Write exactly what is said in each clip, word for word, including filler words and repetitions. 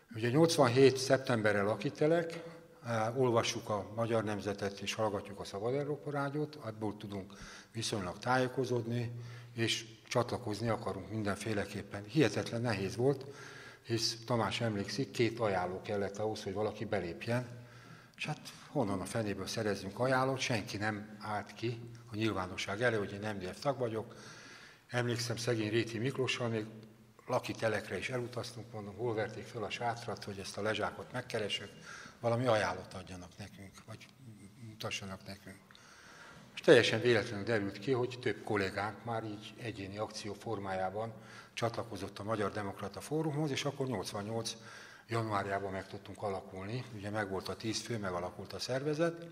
Ugye nyolcvanhét szeptemberre lakitelek, olvassuk a Magyar Nemzetet és hallgatjuk a Szabad Európa Rádiót, abból tudunk viszonylag tájékozódni, és csatlakozni akarunk mindenféleképpen. Hihetetlen nehéz volt, hisz Tamás emlékszik, két ajánló kellett ahhoz, hogy valaki belépjen, és hát honnan a fenéből szerezzünk ajánlót, senki nem állt ki a nyilvánosság elő, hogy én em dé ef tag vagyok. Emlékszem, szegény Réti Miklóssal még lakitelekre is elutaztunk, mondom, hol verték fel a sátrat, hogy ezt a lezsákot megkeressük, valami ajánlót adjanak nekünk, vagy mutassanak nekünk. És teljesen véletlenül derült ki, hogy több kollégánk már így egyéni akció formájában csatlakozott a Magyar Demokrata Fórumhoz, és akkor nyolcvannyolc januárjában meg tudtunk alakulni, ugye megvolt a tíz fő, megalakult a szervezet,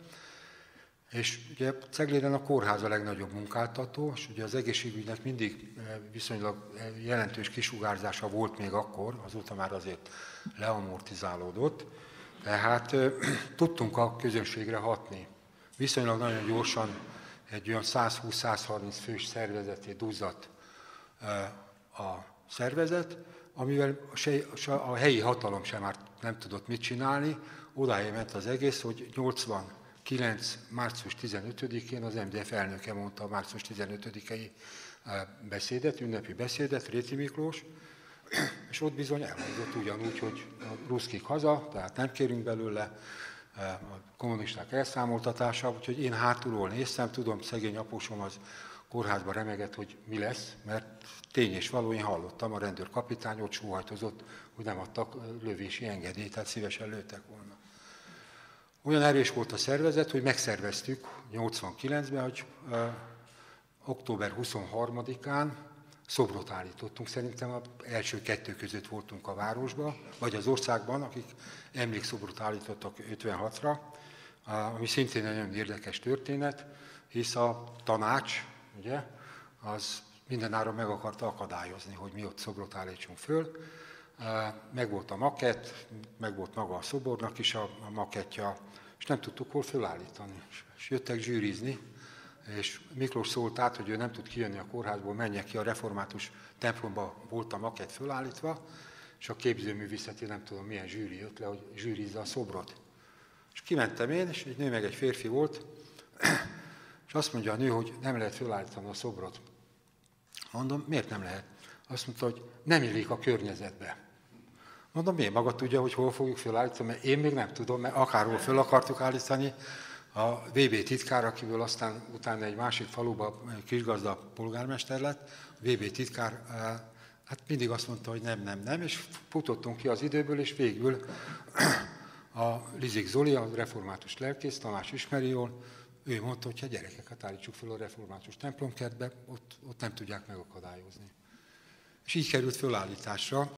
és ugye Cegléden a kórház a legnagyobb munkáltató, és ugye az egészségügynek mindig viszonylag jelentős kisugárzása volt még akkor, azóta már azért leamortizálódott, tehát tudtunk a közönségre hatni. Viszonylag nagyon gyorsan egy olyan százhúsz-százharminc fős szervezetét duzzadt a szervezet, amivel a helyi hatalom sem már nem tudott mit csinálni. Odáig ment az egész, hogy nyolcvankilenc. március tizenötödikén az em dé ef elnöke mondta a március tizenötödikei beszédet, ünnepi beszédet, Réti Miklós, és ott bizony elhangzott ugyanúgy, hogy a ruszkik haza, tehát nem kérünk belőle, a kommunisták elszámoltatása, úgyhogy én hátulról néztem, tudom, szegény apósom az kórházban remegett, hogy mi lesz, mert tény és való, én hallottam, a rendőrkapitány ott sóhajtozott, hogy nem adtak lövési engedélyt, tehát szívesen lőttek volna. Olyan erős volt a szervezet, hogy megszerveztük nyolcvankilencben, hogy uh, október huszonharmadikán szobrot állítottunk. Szerintem az első kettő között voltunk a városban, vagy az országban, akik emlékszobrot állítottak ötvenhatra, ami szintén egy nagyon érdekes történet, hisz a tanács, ugye, az mindenáron meg akarta akadályozni, hogy mi ott szobrot állítsunk föl. Meg volt a makett, meg volt maga a szobornak is a, a makettja, és nem tudtuk hol fölállítani. És jöttek zsűrizni, és Miklós szólt át, hogy ő nem tud kijönni a kórházból, menjek ki, a református templomba volt a makett fölállítva, és a képzőművészeti nem tudom milyen zsűri jött le, hogy zsűrizze a szobrot. És kimentem én, és egy nő meg egy férfi volt, és azt mondja a nő, hogy nem lehet fölállítani a szobrot. Mondom, miért nem lehet? Azt mondta, hogy nem illik a környezetbe. Mondom, miért maga tudja, hogy hol fogjuk fölállítani, mert én még nem tudom, mert akárhol föl akartuk állítani, a vé bé titkár, akiből aztán utána egy másik faluba kisgazda polgármester lett, a vé bé titkár hát mindig azt mondta, hogy nem, nem, nem, és futottunk ki az időből, és végül a Lizik Zoli, a református lelkész, Tamás ismeri jól, ő mondta, hogy ha gyerekeket állítsuk fel a református templomkertbe, ott, ott nem tudják megakadályozni. És így került fölállításra,